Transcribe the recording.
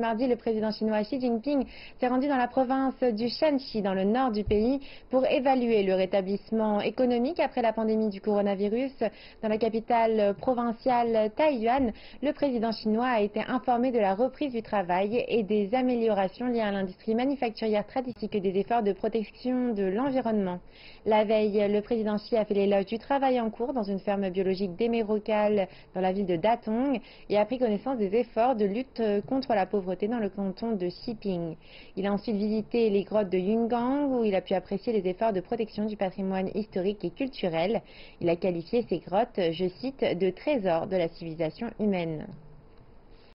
mardi, le président chinois Xi Jinping s'est rendu dans la province du Shanxi, dans le nord du pays, pour évaluer le rétablissement économique après la pandémie du coronavirus. Dans la capitale provinciale Taiyuan, le président chinois a été informé de la reprise du travail et des améliorations liées à l'industrie manufacturière traditionnelle ainsi que des efforts de protection de l'environnement. La veille, le président Xi a fait l'éloge du travail en cours dans une ferme biologique d'Emeraucal dans la ville de Datong et a pris connaissance des efforts de lutte contre la pauvreté dans le canton de Xiping. Il a ensuite visité les grottes de Yungang où il a pu apprécier les efforts de protection du patrimoine historique et culturel. Il a qualifié ces grottes, je cite, de trésors de la civilisation humaine.